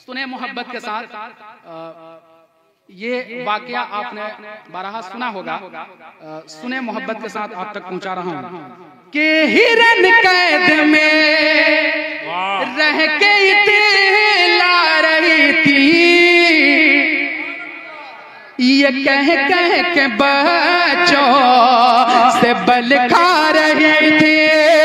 सुने मोहब्बत के साथ ये वाकया आपने बारहा सुना होगा। सुने मोहब्बत के साथ आप तक पहुंचा रहा हूं कि हिरन कैद में रह के इतला रही थी, ये कह के बच्चों से बल खा रही थी।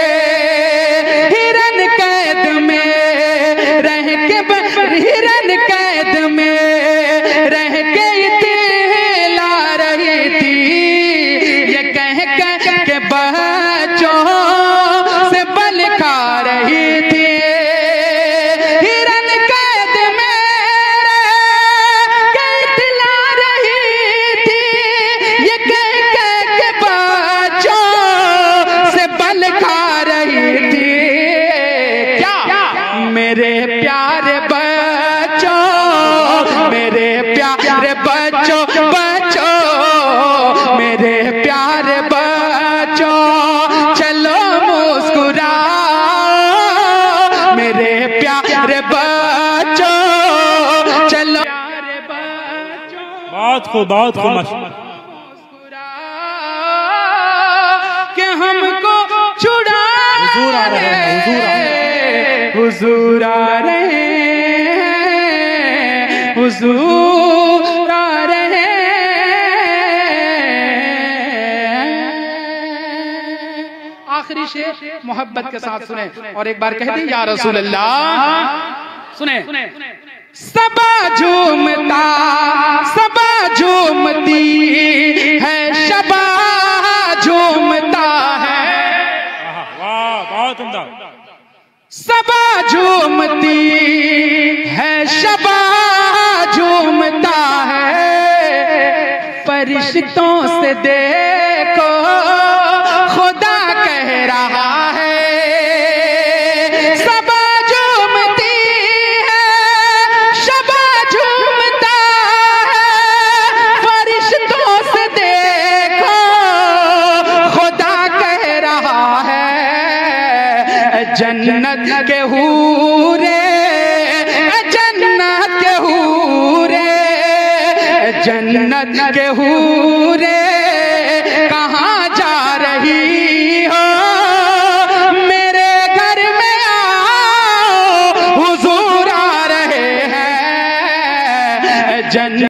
हिरन कैद में रह के हिरन कैद में रह के इतला रही थी, ये कह के बच्चों से बल खा रही थी। हिरन कैद में रह के इतला रही थी, ये कह के बच्चों से बल खा रही थी। क्या मेरे प्यारे बच्चों, मेरे प्यारे बच्चों, बच्चों मेरे प्यारे बच्चों, चलो मुस्कुराओ मेरे प्यारे बच्चों, चलो प्यारे बच्चों, बहुत खूब मुस्कुराओ कि हमको छुड़ा हुजूर आ रहे हैं, हुजूर आ रहे हैं, हुजूर आ रहे हैं। आखिरी शेर मोहब्बत के साथ सुने और एक बार कह दी या रसूल अल्लाह। सुने सबा झूमता सबा झूमती है, शबा झूमता है, वाह बहुत उम्दा। सबा झूमती है, शबा झूमता है, फरिश्तों से देखो खुदा कह रहा है। सबा झूमती है, शबा झूमता है, फरिश्तों से देखो खुदा कह रहा है। जन्नत के हूरे, जन्नत के हूरे, जन्नत के हूरे